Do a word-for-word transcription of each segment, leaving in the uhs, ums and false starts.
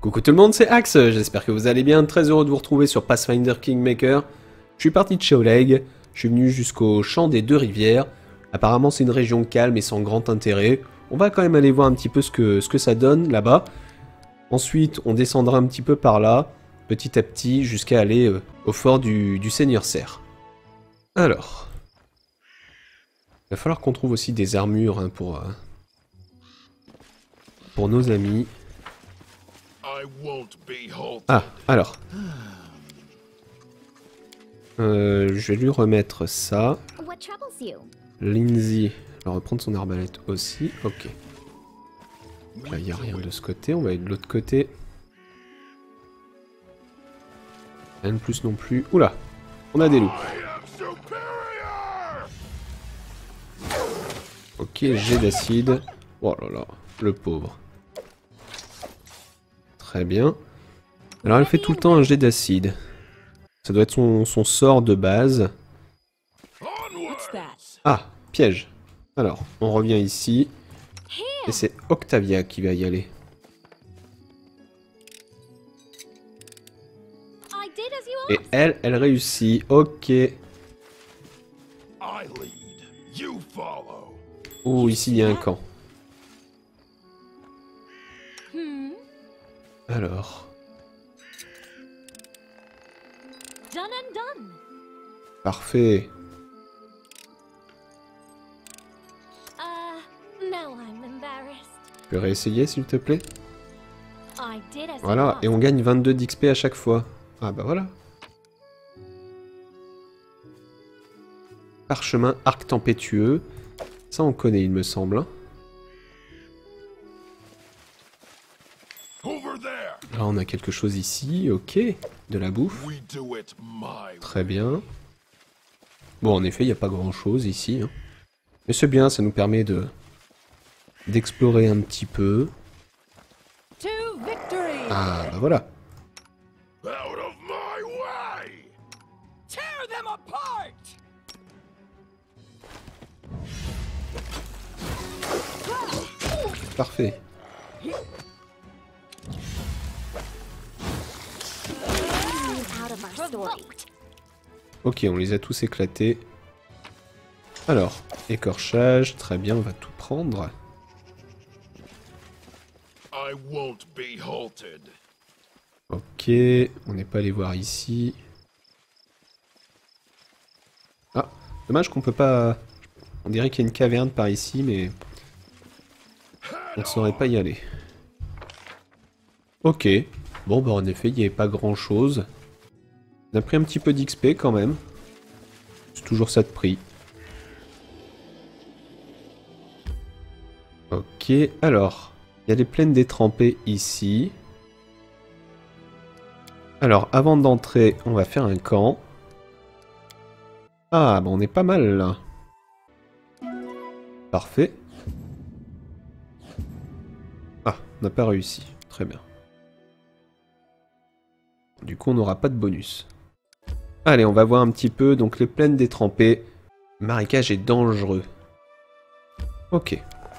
Coucou tout le monde, c'est Axe, j'espère que vous allez bien, très heureux de vous retrouver sur Pathfinder Kingmaker. Je suis parti de chez Oleg, je suis venu jusqu'au champ des deux rivières. Apparemment c'est une région calme et sans grand intérêt. On va quand même aller voir un petit peu ce que, ce que ça donne là-bas. Ensuite on descendra un petit peu par là, petit à petit, jusqu'à aller euh, au fort du, du Seigneur Serre. Alors, il va falloir qu'on trouve aussi des armures hein, pour, euh, pour nos amis. Ah, alors. Euh, je vais lui remettre ça. Lindsay va reprendre son arbalète aussi. Ok. Là, il n'y a rien de ce côté. On va aller de l'autre côté. Rien de plus non plus. Oula, on a des loups. Ok, jet d'acide. Oh là là, le pauvre. Très bien. Alors elle fait tout le temps un jet d'acide. Ça doit être son, son sort de base. Ah, piège. Alors, on revient ici. Et c'est Octavia qui va y aller. Et elle, elle réussit. Ok. Oh, ici il y a un camp. Alors. Parfait. Tu peux réessayer s'il te plaît? Voilà, et on gagne vingt-deux d'X P à chaque fois. Ah bah voilà. Parchemin, arc tempétueux. Ça on connaît il me semble. Hein. Là on a quelque chose ici, ok. De la bouffe. Très bien. Bon en effet il n'y a pas grand chose ici. Hein. Mais c'est bien, ça nous permet de d'explorer un petit peu. Ah bah voilà. Parfait. Ok, on les a tous éclatés. Alors, écorchage, très bien, on va tout prendre. Ok, on n'est pas allé voir ici. Ah, dommage qu'on peut pas... On dirait qu'il y a une caverne par ici, mais... On ne saurait pas y aller. Ok, bon bah en effet, il n'y avait pas grand chose. On a pris un petit peu d'X P quand même. C'est toujours ça de prix. Ok, alors, il y a des plaines détrempées ici. Alors, avant d'entrer, on va faire un camp. Ah, bah on est pas mal là. Parfait. Ah, on n'a pas réussi. Très bien. Du coup, on n'aura pas de bonus. Allez, on va voir un petit peu. Donc, les plaines détrempées. Marécage est dangereux. Ok.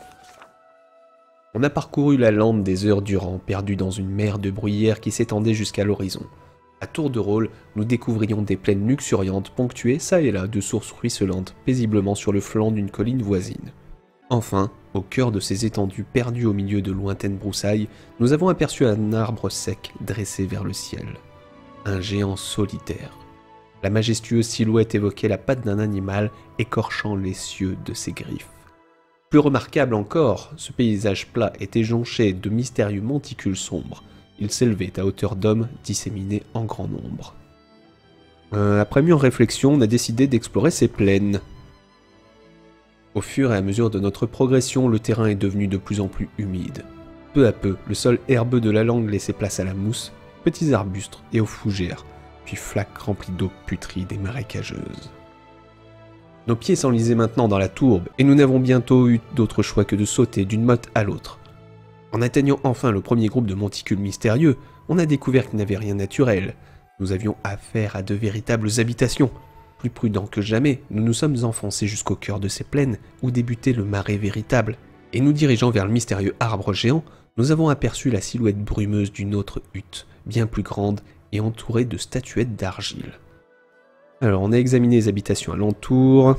On a parcouru la lande des heures durant, perdu dans une mer de bruyère qui s'étendait jusqu'à l'horizon. À tour de rôle, nous découvrions des plaines luxuriantes ponctuées çà et là de sources ruisselantes paisiblement sur le flanc d'une colline voisine. Enfin, au cœur de ces étendues perdues au milieu de lointaines broussailles, nous avons aperçu un arbre sec dressé vers le ciel. Un géant solitaire. La majestueuse silhouette évoquait la patte d'un animal écorchant les cieux de ses griffes. Plus remarquable encore, ce paysage plat était jonché de mystérieux monticules sombres. Ils s'élevaient à hauteur d'hommes disséminés en grand nombre. Euh, après mûre réflexion, on a décidé d'explorer ces plaines. Au fur et à mesure de notre progression, le terrain est devenu de plus en plus humide. Peu à peu, le sol herbeux de la lande laissait place à la mousse, petits arbustes et aux fougères, puis flaques remplies d'eau putride et marécageuse. Nos pieds s'enlisaient maintenant dans la tourbe, et nous n'avons bientôt eu d'autre choix que de sauter d'une motte à l'autre. En atteignant enfin le premier groupe de monticules mystérieux, on a découvert qu'il n'avait rien de naturel. Nous avions affaire à de véritables habitations. Plus prudents que jamais, nous nous sommes enfoncés jusqu'au cœur de ces plaines où débutait le marais véritable, et nous dirigeant vers le mystérieux arbre géant, nous avons aperçu la silhouette brumeuse d'une autre hutte, bien plus grande et entourée de statuettes d'argile. Alors, on a examiné les habitations alentours.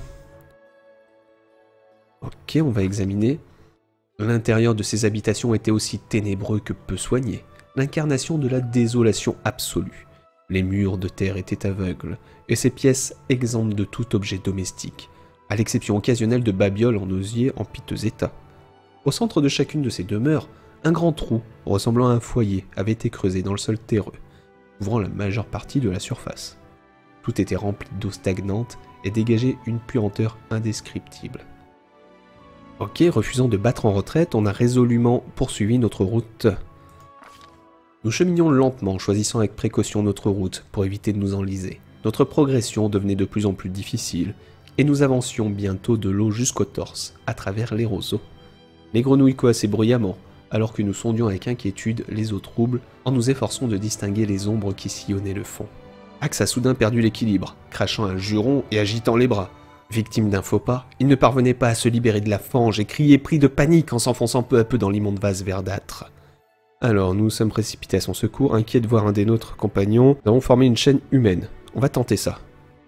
Ok, on va examiner. L'intérieur de ces habitations était aussi ténébreux que peu soigné, l'incarnation de la désolation absolue. Les murs de terre étaient aveugles, et ces pièces exemptes de tout objet domestique, à l'exception occasionnelle de babioles en osier en piteux état. Au centre de chacune de ces demeures, un grand trou, ressemblant à un foyer, avait été creusé dans le sol terreux, couvrant la majeure partie de la surface. Tout était rempli d'eau stagnante et dégageait une puanteur indescriptible. Ok, refusant de battre en retraite, on a résolument poursuivi notre route. Nous cheminions lentement, choisissant avec précaution notre route pour éviter de nous enliser. Notre progression devenait de plus en plus difficile, et nous avancions bientôt de l'eau jusqu'au torse, à travers les roseaux. Les grenouilles coassaient bruyamment, alors que nous sondions avec inquiétude les eaux troubles, en nous efforçant de distinguer les ombres qui sillonnaient le fond. Axe a soudain perdu l'équilibre, crachant un juron et agitant les bras. Victime d'un faux pas, il ne parvenait pas à se libérer de la fange et criait pris de panique en s'enfonçant peu à peu dans l'immonde vase verdâtre. Alors, nous sommes précipités à son secours, inquiets de voir un des nôtres compagnons. Nous avons formé une chaîne humaine. On va tenter ça.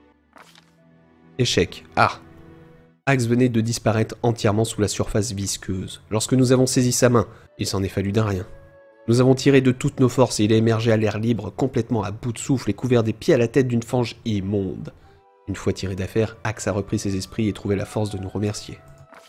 Échec. Ah! Axe venait de disparaître entièrement sous la surface visqueuse. Lorsque nous avons saisi sa main, il s'en est fallu d'un rien. Nous avons tiré de toutes nos forces et il a émergé à l'air libre, complètement à bout de souffle et couvert des pieds à la tête d'une fange immonde. Une fois tiré d'affaire, Axe a repris ses esprits et trouvé la force de nous remercier.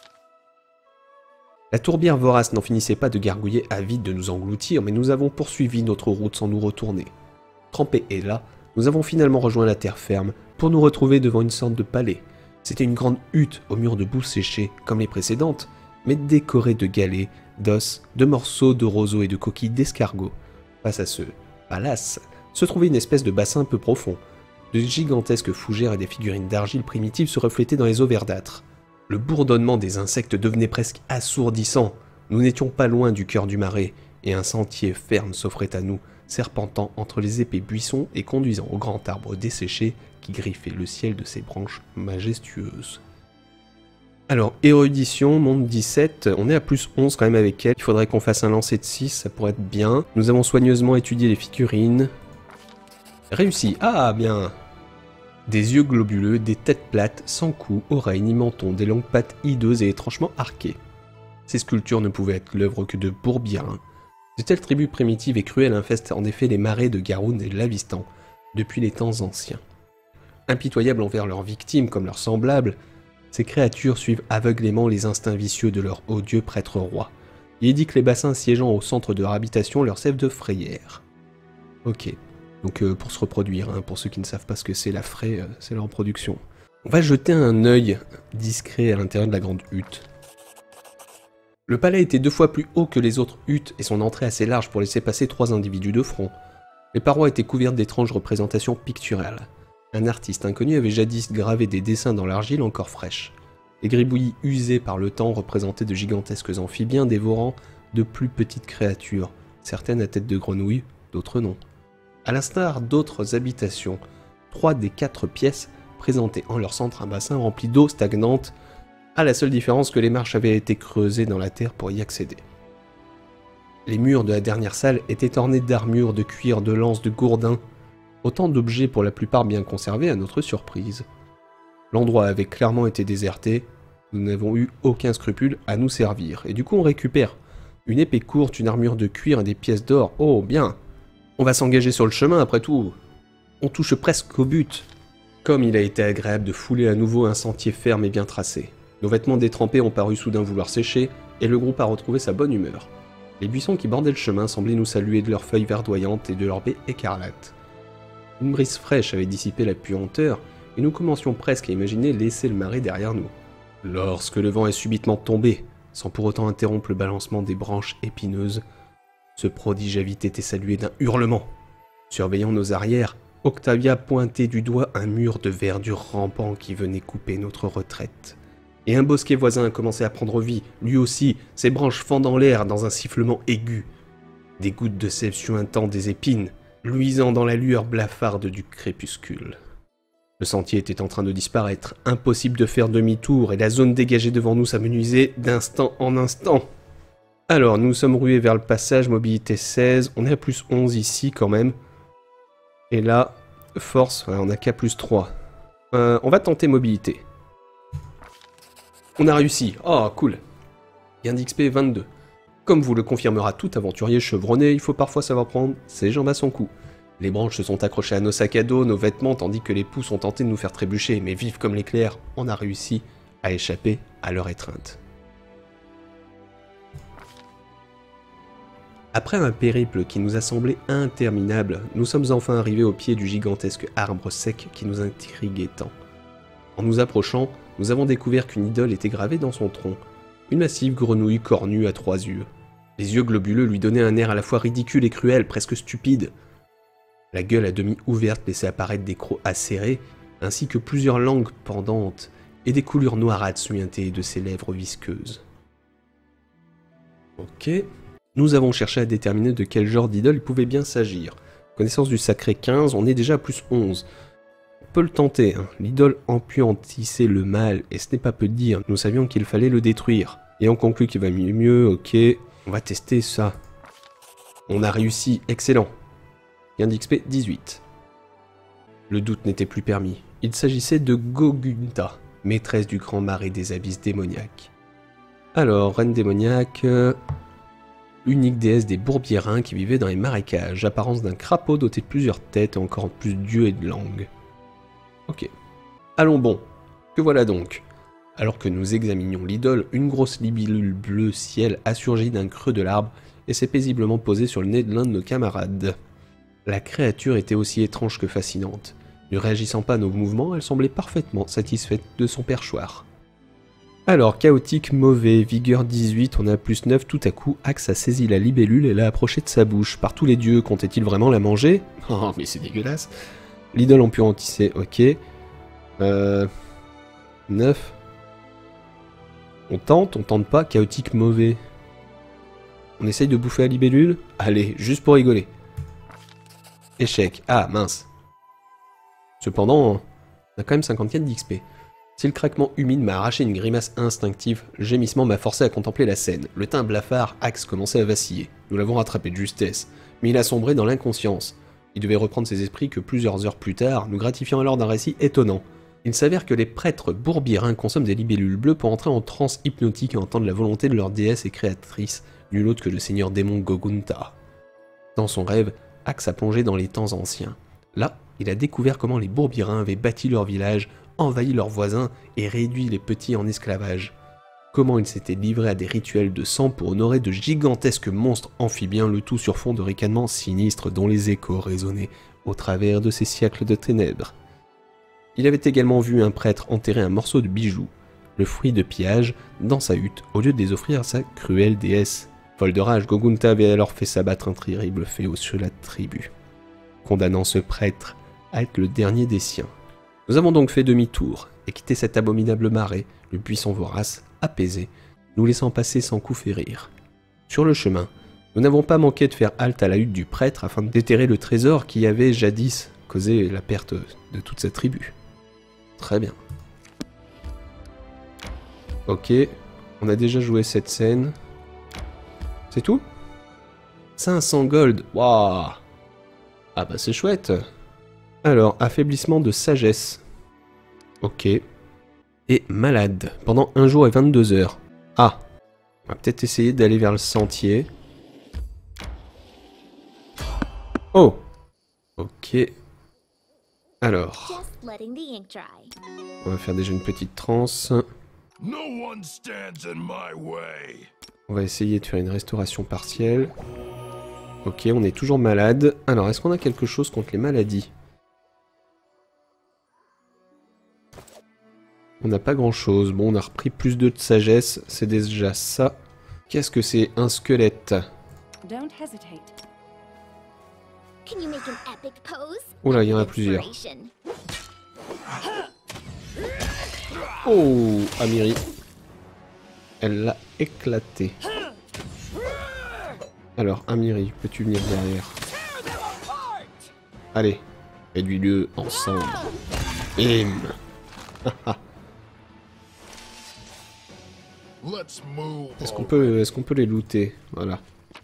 La tourbière vorace n'en finissait pas de gargouiller avide de nous engloutir, mais nous avons poursuivi notre route sans nous retourner. Trempés et là, nous avons finalement rejoint la terre ferme pour nous retrouver devant une sorte de palais. C'était une grande hutte aux murs de boue séchée, comme les précédentes, mais décorée de galets, d'os, de morceaux de roseaux et de coquilles d'escargots. Face à ce palace se trouvait une espèce de bassin peu profond. De gigantesques fougères et des figurines d'argile primitives se reflétaient dans les eaux verdâtres. Le bourdonnement des insectes devenait presque assourdissant. Nous n'étions pas loin du cœur du marais, et un sentier ferme s'offrait à nous, serpentant entre les épais buissons et conduisant au grand arbre desséché qui griffait le ciel de ses branches majestueuses. Alors, érudition, monde dix-sept, on est à plus onze quand même avec elle. Il faudrait qu'on fasse un lancer de six, ça pourrait être bien. Nous avons soigneusement étudié les figurines. Réussi, ah bien! Des yeux globuleux, des têtes plates, sans cou, oreilles ni menton, des longues pattes hideuses et étrangement arquées. Ces sculptures ne pouvaient être l'œuvre que de Bourbirin. De telles tribus primitives et cruelles infestent en effet les marais de Garoun et de l'Avistan, depuis les temps anciens. Impitoyables envers leurs victimes comme leurs semblables, ces créatures suivent aveuglément les instincts vicieux de leur odieux prêtre-roi. Il est dit que les bassins siégeant au centre de leur habitation leur servent de frayère. Ok. Donc euh, pour se reproduire, hein, pour ceux qui ne savent pas ce que c'est la fraie, euh, c'est leur reproduction. On va jeter un œil discret à l'intérieur de la grande hutte. Le palais était deux fois plus haut que les autres huttes et son entrée assez large pour laisser passer trois individus de front. Les parois étaient couvertes d'étranges représentations picturales. Un artiste inconnu avait jadis gravé des dessins dans l'argile encore fraîche. Les gribouillis usés par le temps représentaient de gigantesques amphibiens dévorant de plus petites créatures, certaines à tête de grenouille, d'autres non. À l'instar d'autres habitations, trois des quatre pièces présentaient en leur centre un bassin rempli d'eau stagnante, à la seule différence que les marches avaient été creusées dans la terre pour y accéder. Les murs de la dernière salle étaient ornés d'armures, de cuir, de lances, de gourdins, autant d'objets pour la plupart bien conservés à notre surprise. L'endroit avait clairement été déserté, nous n'avons eu aucun scrupule à nous servir, et du coup on récupère une épée courte, une armure de cuir et des pièces d'or. Oh bien! On va s'engager sur le chemin après tout. On touche presque au but. Comme il a été agréable de fouler à nouveau un sentier ferme et bien tracé. Nos vêtements détrempés ont paru soudain vouloir sécher, et le groupe a retrouvé sa bonne humeur. Les buissons qui bordaient le chemin semblaient nous saluer de leurs feuilles verdoyantes et de leurs baies écarlates. Une brise fraîche avait dissipé la puanteur, et nous commencions presque à imaginer laisser le marais derrière nous. Lorsque le vent est subitement tombé, sans pour autant interrompre le balancement des branches épineuses, ce prodige a vite été salué d'un hurlement. Surveillant nos arrières, Octavia pointait du doigt un mur de verdure rampant qui venait couper notre retraite. Et un bosquet voisin a commencé à prendre vie, lui aussi, ses branches fendant l'air dans un sifflement aigu. Des gouttes de sève suintant des épines, luisant dans la lueur blafarde du crépuscule. Le sentier était en train de disparaître, impossible de faire demi-tour, et la zone dégagée devant nous s'amenuisait d'instant en instant. Alors, nous sommes rués vers le passage, mobilité seize. On est à plus onze ici quand même. Et là, force, ouais, on a qu'à plus trois. Euh, on va tenter mobilité. On a réussi. Oh, cool. Gain d'X P vingt-deux. Comme vous le confirmera tout aventurier chevronné, il faut parfois savoir prendre ses jambes à son cou. Les branches se sont accrochées à nos sacs à dos, nos vêtements, tandis que les pousses ont tenté de nous faire trébucher, mais vifs comme l'éclair, on a réussi à échapper à leur étreinte. Après un périple qui nous a semblé interminable, nous sommes enfin arrivés au pied du gigantesque arbre sec qui nous intriguait tant. En nous approchant, nous avons découvert qu'une idole était gravée dans son tronc, une massive grenouille cornue à trois yeux. Les yeux globuleux lui donnaient un air à la fois ridicule et cruel, presque stupide. La gueule à demi ouverte laissait apparaître des crocs acérés, ainsi que plusieurs langues pendantes et des coulures noirâtres suintées de ses lèvres visqueuses. Ok. Nous avons cherché à déterminer de quel genre d'idole il pouvait bien s'agir. Connaissance du sacré quinze, on est déjà à plus onze. On peut le tenter, hein. L'idole empuantissait le mal, et ce n'est pas peu de dire, nous savions qu'il fallait le détruire. Et on conclut qu'il va mieux mieux, ok, on va tester ça. On a réussi, excellent. Gain d'X P dix-huit. Le doute n'était plus permis, il s'agissait de Gogunta, maîtresse du grand marais des abysses démoniaques. Alors, reine démoniaque... Euh... unique déesse des Bourbiérins qui vivait dans les marécages, apparence d'un crapaud doté de plusieurs têtes et encore plus d'yeux et de langues. Ok. Allons bon, que voilà donc. Alors que nous examinions l'idole, une grosse libellule bleu ciel a surgi d'un creux de l'arbre et s'est paisiblement posée sur le nez de l'un de nos camarades. La créature était aussi étrange que fascinante. Ne réagissant pas à nos mouvements, elle semblait parfaitement satisfaite de son perchoir. Alors, chaotique, mauvais, vigueur dix-huit, on est à plus neuf, tout à coup, Axe a saisi la libellule et l'a approchée de sa bouche. Par tous les dieux, comptait-il vraiment la manger? Oh, mais c'est dégueulasse. L'idole empuantissait, ok. Euh... neuf. On tente, on tente pas, chaotique, mauvais. On essaye de bouffer la libellule? Allez, juste pour rigoler. Échec. Ah, mince. Cependant, on a quand même cinquante-quatre d'X P. Si le craquement humide m'a arraché une grimace instinctive, le gémissement m'a forcé à contempler la scène. Le teint blafard, Axe commençait à vaciller. Nous l'avons rattrapé de justesse, mais il a sombré dans l'inconscience. Il devait reprendre ses esprits que plusieurs heures plus tard, nous gratifiant alors d'un récit étonnant. Il s'avère que les prêtres bourbiérins consomment des libellules bleues pour entrer en transe hypnotique et entendre la volonté de leur déesse et créatrice, nul autre que le seigneur démon Gogunta. Dans son rêve, Axe a plongé dans les temps anciens. Là, il a découvert comment les bourbiérins avaient bâti leur village, envahi leurs voisins et réduit les petits en esclavage. Comment ils s'étaient livrés à des rituels de sang pour honorer de gigantesques monstres amphibiens, le tout sur fond de ricanements sinistres dont les échos résonnaient au travers de ces siècles de ténèbres. Il avait également vu un prêtre enterrer un morceau de bijou, le fruit de pillage, dans sa hutte, au lieu de les offrir à sa cruelle déesse. Folle de rage, Gogunta avait alors fait s'abattre un terrible fléau sur la tribu, condamnant ce prêtre à être le dernier des siens. Nous avons donc fait demi-tour et quitté cet abominable marais, le buisson vorace, apaisé, nous laissant passer sans coup férir. Sur le chemin, nous n'avons pas manqué de faire halte à la hutte du prêtre afin de déterrer le trésor qui avait jadis causé la perte de toute sa tribu. Très bien. Ok, on a déjà joué cette scène. C'est tout? cinq cents gold, waouh! Ah bah c'est chouette! Alors, affaiblissement de sagesse. Ok. Et malade, pendant un jour et vingt-deux heures. Ah! On va peut-être essayer d'aller vers le sentier. Oh! Ok. Alors. On va faire déjà une petite transe. On va essayer de faire une restauration partielle. Ok, on est toujours malade. Alors, est-ce qu'on a quelque chose contre les maladies? On n'a pas grand-chose. Bon, on a repris plus deux de sagesse. C'est déjà ça. Qu'est-ce que c'est? Un squelette. Oula, il y en a plusieurs. Oh, Amiri. Elle l'a éclaté. Alors, Amiri, peux-tu venir derrière? Allez, réduis-le ensemble. Bim. Est-ce qu'on peut, est-ce qu'on peut les looter? Voilà.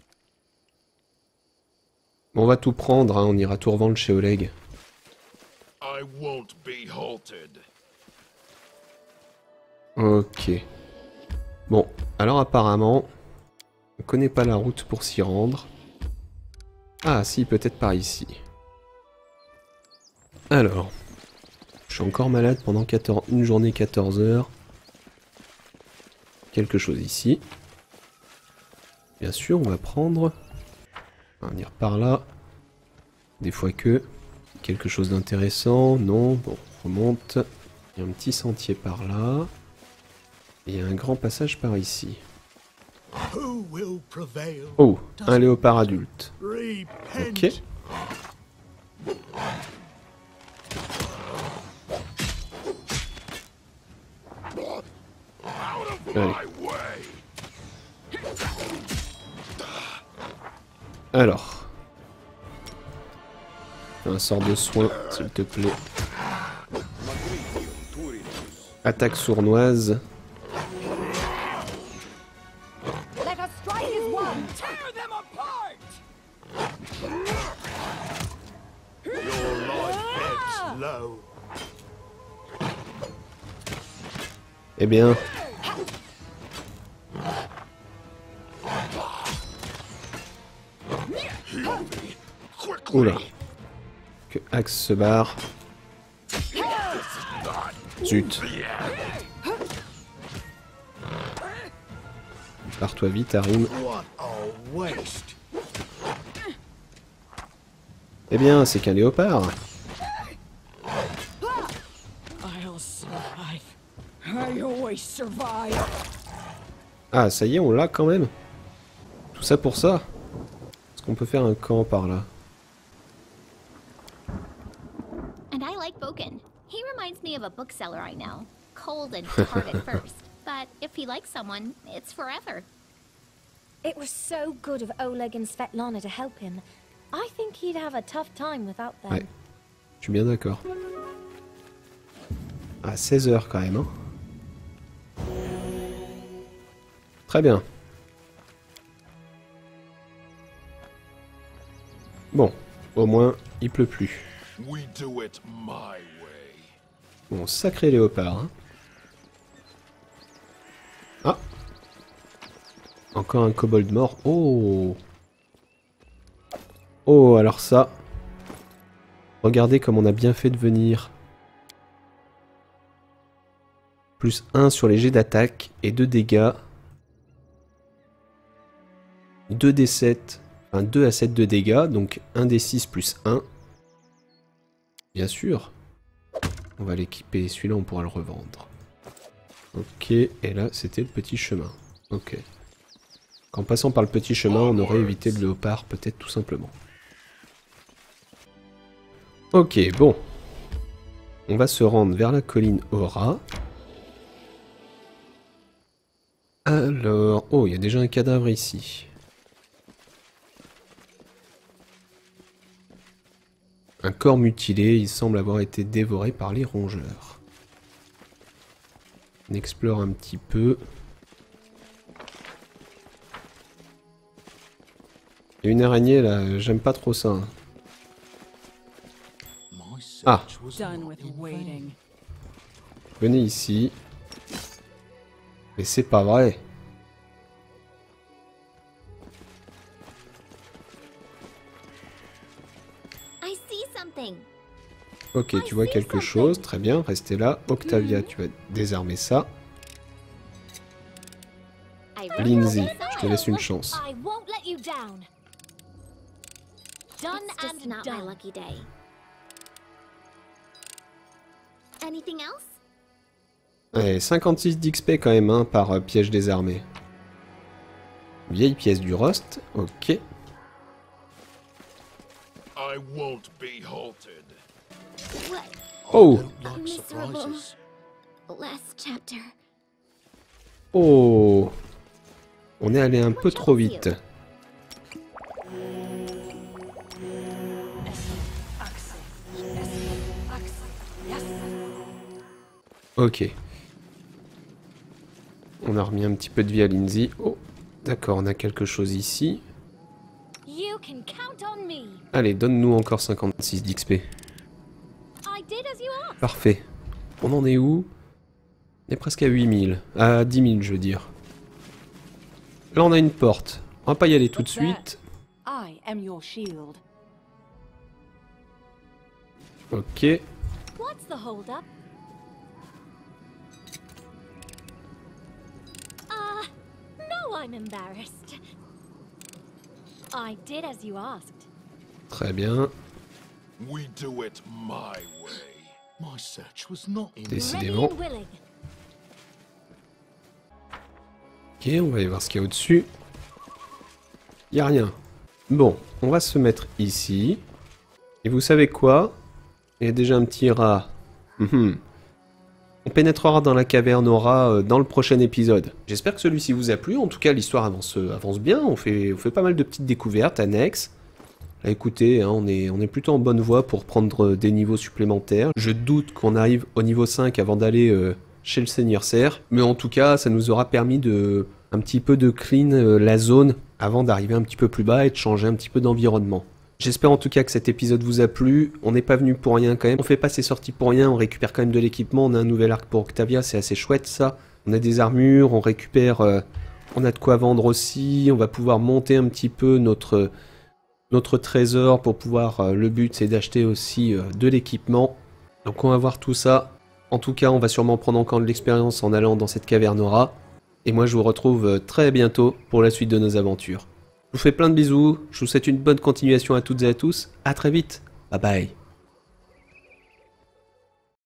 Bon, on va tout prendre, hein, on ira tout revendre chez Oleg. Ok. Bon, alors apparemment, on connaît pas la route pour s'y rendre. Ah si, peut-être par ici. Alors, je suis encore malade pendant quatorze, une journée quatorze heures. Quelque chose ici. Bien sûr, on va prendre... On va venir par là. Des fois que... Quelque chose d'intéressant. Non, bon, on remonte. Il y a un petit sentier par là. Et il y a un grand passage par ici. Oh, un léopard adulte. Ok. Allez. Alors. Un sort de soin, s'il te plaît. Attaque sournoise. Eh bien... Oula. Que Axe se barre. Zut. Pars-toi vite, Harim. Eh bien, c'est qu'un léopard. Ah, ça y est, on l'a quand même. Tout ça pour ça. Est-ce qu'on peut faire un camp par là? And I like Boken. He reminds me of a bookseller I know. Cold and hard at first, but if he likes someone, it's forever. It was so good of Oleg and Svetlana to help him. I think he'd have a tough time without them. Ouais, je suis bien d'accord. À seize heures quand même, hein. Très bien. Bon, au moins, il pleut plus. Bon, sacré léopard, hein. Ah! Encore un kobold mort. Oh! Oh, alors ça... Regardez comme on a bien fait de venir. Plus un sur les jets d'attaque et deux dégâts. deux D sept, enfin deux à sept de dégâts, donc un D six plus un. Bien sûr. On va l'équiper, celui-là on pourra le revendre. Ok, et là c'était le petit chemin. Ok. En passant par le petit chemin, on aurait évité le léopard, peut-être tout simplement. Ok, bon. On va se rendre vers la colline Aura. Alors... Oh, il y a déjà un cadavre ici. Un corps mutilé, il semble avoir été dévoré par les rongeurs. On explore un petit peu. Il y a une araignée là, j'aime pas trop ça. Hein. Ah! Venez ici. Mais c'est pas vrai. Ok, tu vois quelque chose, très bien, restez là. Octavia, tu vas désarmer ça. Lindsay, je te laisse une chance. Ouais, cinquante-six d'X P quand même, hein, par euh, piège désarmé. Vieille pièce du Rust, ok. Oh! Oh! On est allé un peu trop vite. Ok. On a remis un petit peu de vie à Lindsay. Oh, d'accord, on a quelque chose ici. You can count on me. Allez, donne-nous encore cinquante-six d'X P. I did as you asked. Parfait. On en est où? On est presque à huit mille. À dix mille, je veux dire. Là, on a une porte. On va pas y aller tout de suite. I am your shield. Ok. What's the hold up? Uh, no, I'm embarrassed. I did as you asked. Très bien. We do it my way. My search was not in Décidément. Ready and willing. Ok, on va aller voir ce qu'il y a au-dessus. Il n'y a rien. Bon, on va se mettre ici. Et vous savez quoi? Il y a déjà un petit rat. Mhm. On pénétrera dans la caverne au rat euh, dans le prochain épisode. J'espère que celui-ci vous a plu. En tout cas, l'histoire avance, euh, avance bien. On fait, on fait pas mal de petites découvertes annexes. Là, écoutez, hein, on, est, on est plutôt en bonne voie pour prendre euh, des niveaux supplémentaires. Je doute qu'on arrive au niveau cinq avant d'aller euh, chez le Seigneur Serre. Mais en tout cas, ça nous aura permis de un petit peu de clean euh, la zone avant d'arriver un petit peu plus bas et de changer un petit peu d'environnement. J'espère en tout cas que cet épisode vous a plu. On n'est pas venu pour rien quand même. On fait pas ces sorties pour rien, on récupère quand même de l'équipement. On a un nouvel arc pour Octavia, c'est assez chouette ça. On a des armures, on récupère... Euh, on a de quoi vendre aussi. On va pouvoir monter un petit peu notre, notre trésor pour pouvoir... Euh, le but c'est d'acheter aussi euh, de l'équipement. Donc on va voir tout ça. En tout cas, on va sûrement prendre encore de l'expérience en allant dans cette caverne au rat. Et moi je vous retrouve euh, très bientôt pour la suite de nos aventures. Je vous fais plein de bisous, je vous souhaite une bonne continuation à toutes et à tous, à très vite, bye bye.